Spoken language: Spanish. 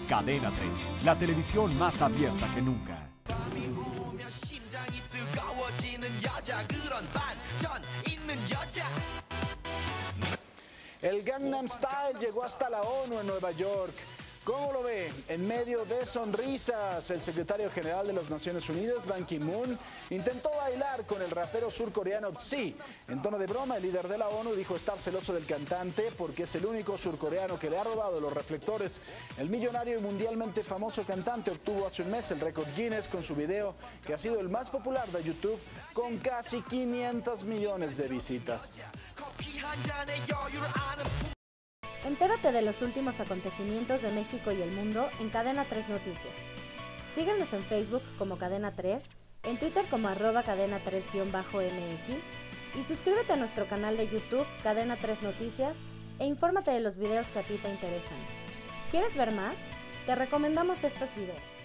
Cadena 3, la televisión más abierta que nunca. El Gangnam Style llegó hasta la ONU en Nueva York. ¿Cómo lo ve? En medio de sonrisas, el secretario general de las Naciones Unidas, Ban Ki-moon, intentó bailar con el rapero surcoreano Psy. En tono de broma, el líder de la ONU dijo estar celoso del cantante porque es el único surcoreano que le ha robado los reflectores. El millonario y mundialmente famoso cantante obtuvo hace un mes el récord Guinness con su video, que ha sido el más popular de YouTube, con casi 500 millones de visitas. Entérate de los últimos acontecimientos de México y el mundo en Cadena 3 Noticias. Síguenos en Facebook como Cadena 3, en Twitter como @Cadena 3-MX y suscríbete a nuestro canal de YouTube Cadena 3 Noticias e infórmate de los videos que a ti te interesan. ¿Quieres ver más? Te recomendamos estos videos.